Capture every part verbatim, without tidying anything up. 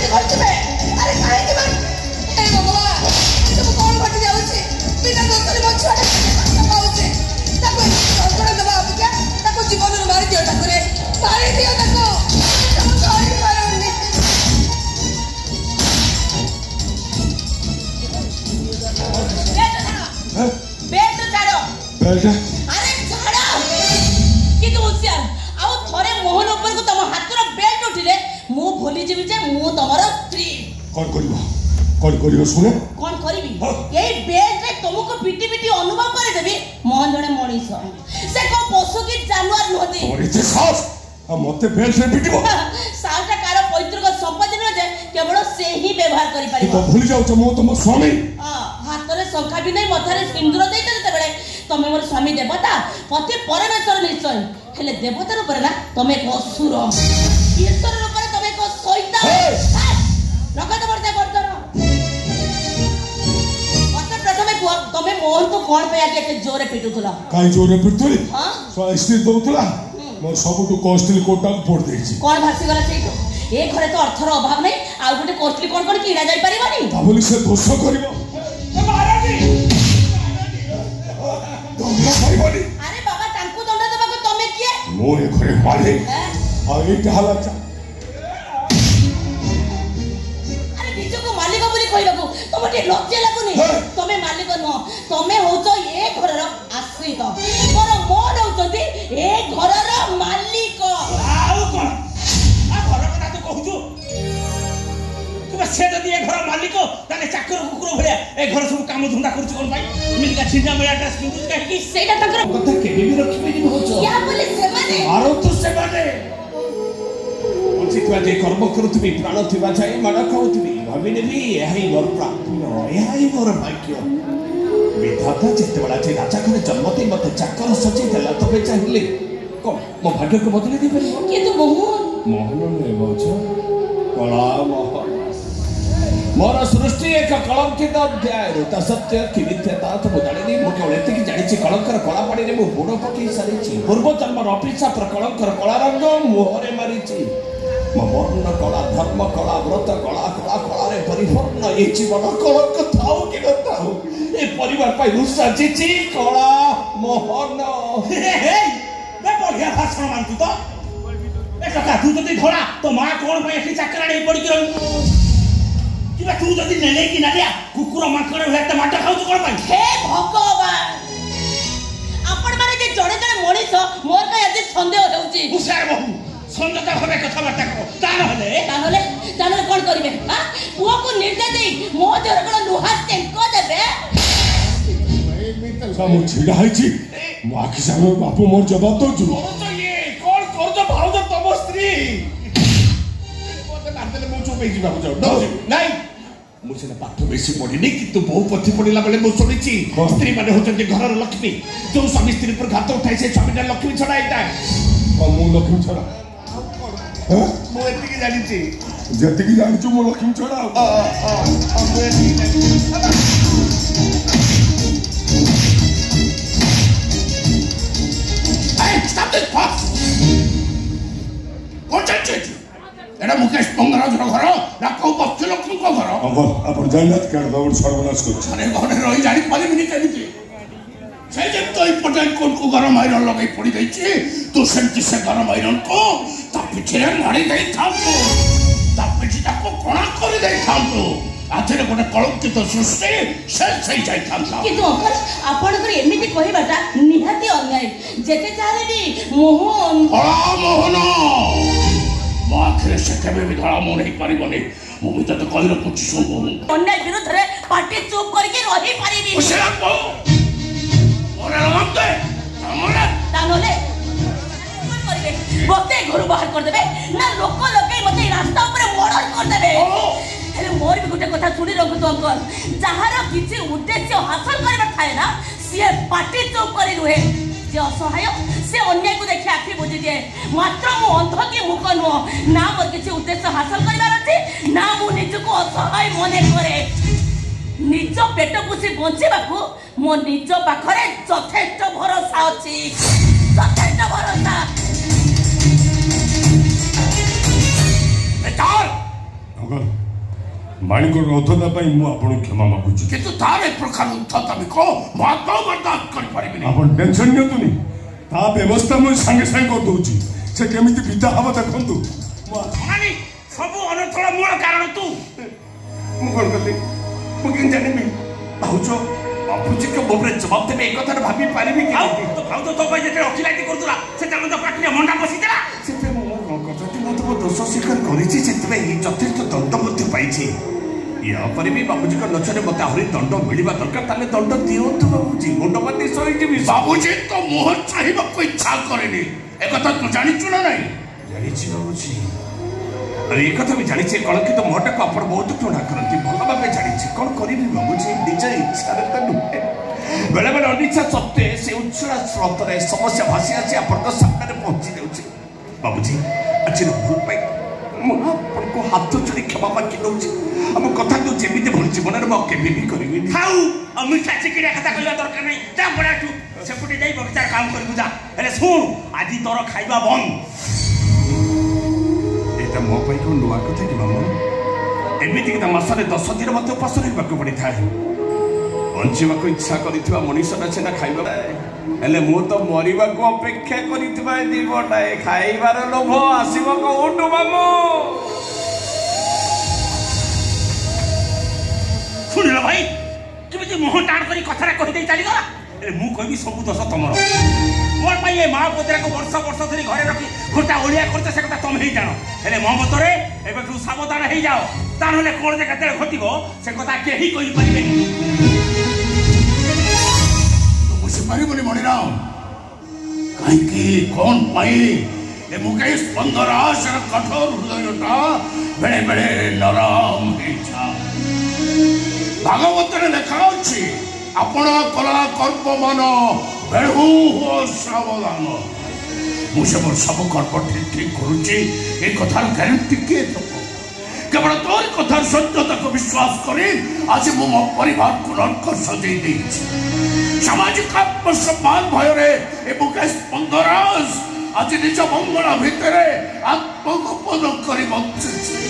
करछबे अरे काहे के मन ए भगवान सब कोन घटी जाउची बिना दोस्तरे मो छुआ कष्ट पाउची ताको संसार दबा अपेक्षा ताको जीवन रे मारी दियो ठाकुरे मारी दियो ताको सब सही पारनी बेट छाड़ो बेट अरे छाड़ो कि तू होशियार आउ थरे मोहन ऊपर को तम हाथ रो बेट उठिले मु भूली जेबी जे मु तमरो स्त्री कोन करिवो कोन करिवो सुने कोन करबी एई बेट रे तुमको पिटी पिटी अनुभव करे देबी मोहन जने मणिस से को पशु की जानवर नहती मरिते सास आ मते बेट रे पिटिबो साउटा कार पवित्र को संपत्ति न जे केवल से ही व्यवहार करि पारिबो तो भूली जाउ मो तुम स्वामी हां हाथ रे शंखा भी नहीं मथारे सिंदूर देई देते बेले तमे मोर स्वामी देवता पति परमेश्वर निश्चय हेले देवता रूप रे ना तमे को असुर ईश्वर रूप रे तमे को शैतान रखत बरते बरतर मते प्रथमे को तमे मोहन को कोन पे आके एते जोरे पिटुथला काई जोरे पिटुली हां सो स्थिर दोतला मो सबटु कॉस्टली कोटा पोड़ देछि कोन भासी गला सेइतो ए घरे तो अर्थर अभाव नै आ गोटे कॉस्टली कोन कोन किना जाई परिबानी ताबोली से दोष करिवो ए महारानी दंड पाइबनी अरे बाबा तांकू दंड देबा को तमे किए मो ए घरे मालिक आ एटा हला चा अरे बिजु को मालिक बोली कहला को तमटे लज्जा लागुनी तमे मालिक न तमे होतो ए घरर आश्रित पर मोर होतोती ए घरर मालिक आउ कोन आ घर कथा तू कहू तू से जदी ए घर मालिक ताले चाकर कुकुर भलिया ए घर सब काम धंदा करछ कोन भाई मिल का छिंजा मेरा ड्रेस पिंदुस काहे कि सेटा तकर कथा केबे भी रखबे नि होछ क्या बोले से माने मारो तू से माने उचित जे कर्म करूथबी प्राण थिबा चाहि माडा खाउथबी भाबिने भी एही मोर प्राप्य एही मोर भाग्य विधाता जेते बडा जे राजा करे जन्मते मते चाकर सचे देला तबे चाहिले को मो भाग्य को बदले दे परिबो कि तू मोहन मोहन ने बोझ कला मोहन मोर सृष्टि एक कलंकित अध्याय ता सत्य कि मिथ्याता तो बुदाणी नहीं मो केवल एति कि जानिछि कलंकर कला पानी रे मो बुड़ पकई सारिछि पूर्व जन्म अपेक्षा पर कलंकर कला रंग मोहरे मारिछि मो वर्ण कला धर्म कला व्रत कला कला कला रे परिपूर्ण ए जीवन कलंक थाउ कि न थाउ ए परिवार पाई रुसा जिछि कला मोहन हे हे बे बढ़िया भाषण मानतु तो ए कका तू जदी धरा तो मां कोन पे एठी चाकराणी पड़ी के रहू किबा तू जदी नेले कि नालिया कुकुर माकड़ हेत माटा खाउ तू कोन पाई हे भगवान आपण माने जे जड़े जड़े मनीष मोर का यदि संदेह हेउची उसार बहु संगता भाबे कथा बार्ता करो ता नहले ता नहले ता नहले कोन करिवे हां पुओ को निर्देश देई मो देर कोन लुहा टेंको देबे मु छिड़ा हैछि मु आखि सामने बापू मोर जवाब दउछु तो ये कोन कर दो भाउ दो तम स्त्री मते मारदेले मु चुप हे जिबा जाऊ नहीं मुझे पाठ बेसी पढ़ी किंतु बहु पथी पढ़ला बेले मु सुनिछि स्त्री माने होचंती घरर लक्ष्मी जो स्वामी स्त्री पर घात उठाई से स्वामी लक्ष्मी छड़ा एटा मु लक्ष्मी छड़ा मु एति की जानि छी जति की जानि छु मु लक्ष्मी छड़ा आ आ मु एति की जानि आई स्टॉप दिस फॉक्स कौन एडा मुकेश पंगराज रो घर ना को बच्चे लक्ष्मी को घर अंकल अपन जानत केड़ दौड़ सर्वनाश कर अरे घरे रही जानि पाले मिनी केमिति से जे तो पटेल कोन को घर माइरन लगाई पड़ी गई छी तू सेंटी से घर माइरन को ता पीछे मारी गई था तू ता पीछे को कोणा कर दे था तू आथरे कोने कलंकित सृष्टि से सही जाई था कि तू अंकल आपण कर एमिति कहिबाटा निहाती अन्याय जेते चाहे भी मोहन आ मोहन माखरे से केबे भी धड़ा मो नहीं पारिबनी मु भी तो कहि रखुछि सुन अन्याय विरुद्ध रे पार्टी चुप करके रही पारिबी उसे को ओरे लगते हमरे तानले कोन करबे बते घर बाहर कर देबे ना लोक लोके मते रास्ता ऊपर मर्डर कर देबे हेले मोर भी गुटे कथा सुनी रखु तो अंकल जहार किछि उद्देश्य हासिल करबा थाए ना से पार्टी चुप करी रुहे जे असहाय से अन्याय को देखि आखि बुझि जे मात्र मु अंध की मुख नो ना मोर किछि उद्देश्य हासिल करबार अछि ना मु निजको असहाय मने करे निज पेट पुसी बंचिबाकू मो निज पाखरे यथेष्ट भरोसा अछि यथेष्ट भरोसा बेटा अंकल माणिक उद्धता मुझे क्षमा मागुची किंतु तार एक प्रकार उद्धतामी को माता बर्दाश्त कर परिबिनी आपण टेंशन नियंतुनी ता व्यवस्था मुझे सांगे सांगे कर दूची से केमिति विदा हवा देखंतु मानी सब अनर्थळ मूल कारण तू मु कोन करली मु किन जानिबी भाउचो बापूजी के बोबरे जवाब देबे एक कथा भाबी पारिबी कि तो भाउ तो तो भाई जेते अखिलाती करतुला सेटा मन तो पाटिया मंडा बसितला सेते मु कोन करती मु तो दोष स्वीकार करिछि सेते ही यथेष्ट दंड मध्य पाइछि या पर भी बापूजी का नचरे मते आहुरी दंड मिलिबा दरकार ताले दंड दियंतु बापूजी मुंड माने सही जिबी बाबूजी तो मोह चाहिबा को इच्छा करेनी एक कथा तू जानिछु ना नहीं जानिछि बाबूजी अरे एक कथा भी जानिछि कलंकित तो मोहटा को आपण बहुत ठोडा करंती भला भाबे जानिछि कोन करिबी बाबूजी निज इच्छा रे त नुहे बेले बेले अनिच्छा सत्ते से उच्छला स्रोत रे समस्या भासी आछि आपण को सामने पहुंची जाउछि बाबूजी अछि भूल पाई मु आपण को हाथ जोड़ी क्षमा मांगी दउछि हम कथा तो जेमिति भूल जीवन रे म केबे भी करिबी खाऊ अमी चाची किरा कथा कहला दरकार नहीं जा बडाटू सेपुटी जाई बगीचा काम करबू जा अरे सुन आदि तोर खाइबा बंद एटा मो पई को नुआ कथा कि मामा एमिति कि मासरे दस दिन मते उपास रहबाक पड़ी थाए बंचिबा को इच्छा करितबा मनीष ना छेना खाइबा हेले मु तो मरिबा को अपेक्षा करितबा जीवटा खाइबार लोभ आसीबो कोठु मामो सुनिल भाई केमिति मोह टाण करी कथारा कहि देई चली गला ए मु कहबी सब दोष तमरो मोर भाई ए मा पुत्रा को वर्ष वर्ष धरी घरे रखी घोटा ओलिया करते से कथा तुम ही जानो हेले मो मतरे एबे तू सावधान हे जाओ तानले कोन जे कते घटिबो से कथा केही कहि परिबेनी तो बुझि परिबोनी मणिराम काई की कोन पाई ए मुकेश पंदराश कठोर हृदयटा बेले बेले नरम इच्छा भागवत लेखा अच्छी अपना कला कर्म मान बेहू हो सावधान मुझे मोर सब कर्म ठीक ठीक करुच्ची ए कथार ग्यारंटी किए देव केवल तोर कथार सत्यता को विश्वास करी आज मु मो परिवार को नरक सजई देछि सामाजिक आत्मसम्मान भय ए मुकेश पंदरास आज निज मंगल भितर आत्मगोपन कर बंचुछि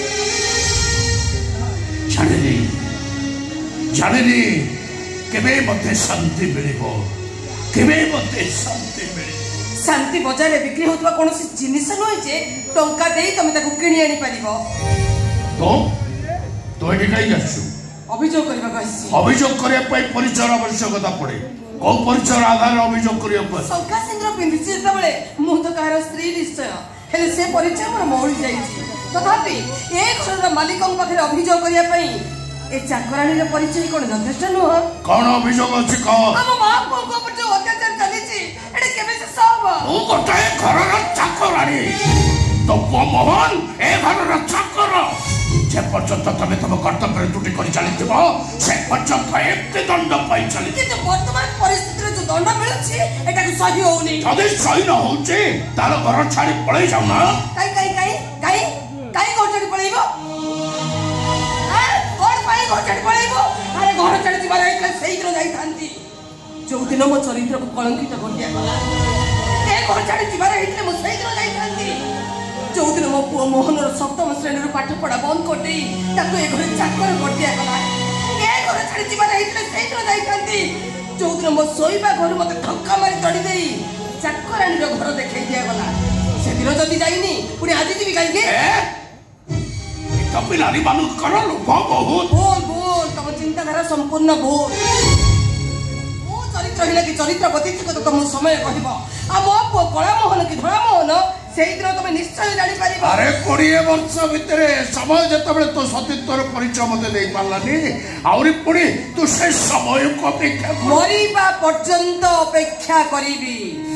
जाने जाने केबे मते शांति मिलिबो केबे मते शांति मिलिबो शांति बजार बिक्री होतबा कोनोसी जिनिस नय जे टंका देई तमे ताकू किणी आनी परिबो तो तो एठी काई जाछु अभियोग करबा कहसी अभियोग करे पई परिचय आवश्यकता पड़े को परिचय आधार अभियोग करियो पर शंका सिंद्र पिंदिछि तबले मु तो कार स्त्री निश्चय हेले से परिचय मोर मौली जाईछि तथापि ए घरर मालिकन पाखरे अभियोग करिया पई ए चाकरानी रे परिचय कोन यथेष्ट नुह कोन अभियोग अछि को हम मां को को पर जो अत्याचार चलीछि एडे केबे से सब ओ गोटाए घरर चाकरानी तो मोहन ए घरर चाकर जे पर्यंत तमे तम कर्तव्य त्रुटि करि चलितबो से पर्यंत एते दंड पाई चली किंतु वर्तमान परिस्थिति रे जो दंड मिलुछि एटा को सही होउनी जदि सही न होउछि तार घर छाड़ी पळै जाउ ना काई काई काई काई काई घर छाड़ी पळैबो आ कोन पाई घर छाड़ी पळैबो अरे घर छाड़ी जिबार एतले शीघ्र जाई थांती जो दिन मो चरित्र को कलंकित कर दिया गला ए घर छाड़ी जिबार एतले मो शीघ्र जाई थांती जो दिन मो पुओ मोहनर सप्तम श्रेणी पाठ पढ़ा बंद कर दे ताको ए घर चाकर कर दिया गला ए घर छाड़ी जिबार एतले शीघ्र जाई थांती जो दिन मो सोईबा घर मते धक्का मारी चढ़ी देई चाकरानी रो घर देखै दिया गला से दिन जदी जाईनी पुनी आदि जीवी काई के तो पिलानी मानु करो लोभ बहुत बोल बोल तम चिंताधारा संपूर्ण बोल मो चरित्र हिला कि चरित्र गतिथि को तुम समय कहबो आ मो पो कला मोहन कि धरा मोहन सेही दिन तुम निश्चय जानि परिबो अरे बीस वर्ष भितरे समय जतबे तो सतीत्वर परिचय मते देई पारलानी आउरी पुणी तू से समय को अपेक्षा कर मरिबा पर्यंत अपेक्षा करिबी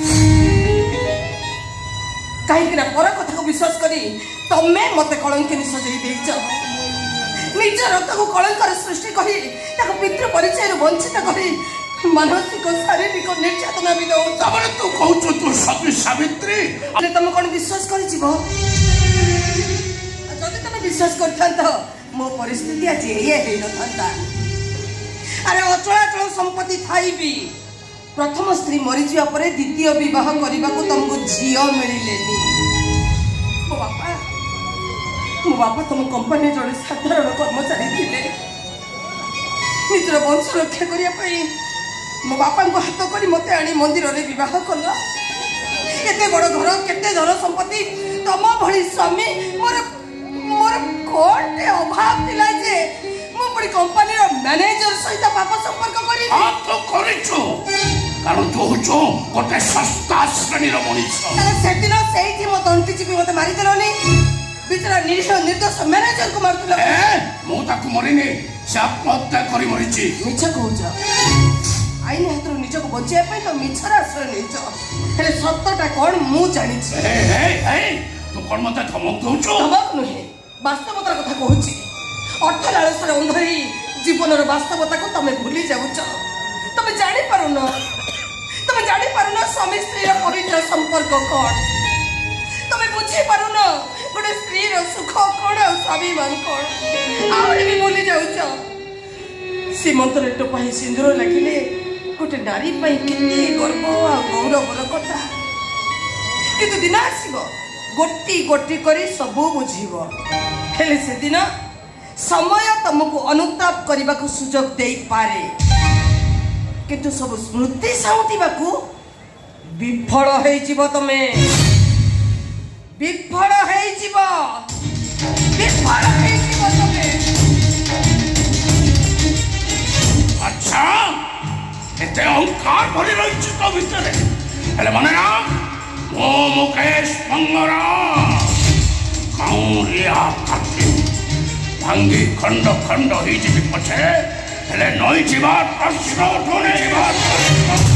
काहे कि ना पर कथा को विश्वास करी तमे मते कलंकिनी सजई देइछ निज रक्त को कलंकर सृष्टि करी ताको पितृ परिचय रो वंचित करी मानसिक शारीरिक निर्यातना भी दो तबरे तू कहू तू सती सावित्री अरे तुम कौन विश्वास कर जीवो जदि तुम विश्वास करथांत मो परिस्थिति आज ये हे नथांता अरे अचलाचल संपत्ति थाई भी प्रथम स्त्री मरी जिया परे द्वितीय विवाह करबा को तुमको झियो मिलिलेनी ओ बापा मो बापा तुम कंपनी जड़े साधारण कर्मचारी थे निजर वंश रक्षा करने मो बापा को हाथ कर मत आनी मंदिर में बह कल एते बड़ घर केते धन संपत्ति तम भली स्वामी मोर मोर कोन अभाव थिला जे मो बड़ी कंपनी रो मैनेजर सहित पाप संपर्क करी हां तो करिछु कारण तू होचो गोटे सस्ता श्रेणी रो मनीष ताले सेदिन सेठी मो तंटी चिपी मते मारी देलोनी बिचरा निरीक्षण निर्देश मैनेजर को मारतुला ए मो ताकू मरिनी से आत्महत्या करी मरिची मिछ कहूछ आईन हाथरू निज को बचाइया पे तो मिछर आश्रय नहीं हेले सत्यटा कौन मु जानी ए ए ए तू कौन मत धमक दउछ धमक नुहे वास्तवतार कथा कहूची अर्थ लालसर अंधरी जीवन वास्तवता को तुम भूली जाऊच तुम जानी पारुन तुम जानी पारुन स्वामी स्त्री पवित्र संपर्क कौन तुम बुझी पारुन गोटे स्त्री सुख कौन और स्वाभिमान कौन आहरी भी भूली जाऊच सीमंत टोपाही सिंदूर लगिले गोटे नारी केते गर्व आ गौरवर कथा किंतु दिन आसब गोटी गोटी करी सबू बुझीब हेले से दिन समय तुमको अनुताप करने को सुजोग दे पारे किंतु सब स्मृति साउथिबाकू विफल होई जीव तमे विफल होई जीव विफल होई जीव तमे अच्छा एते अहंकार भरी रही तो भितर हेले माने ना मो मुकेश मंगरा काउरिया काटी भांगी खंड खंड ही जीवी पछे हेले नई जीवार प्रश्न उठुने जीवार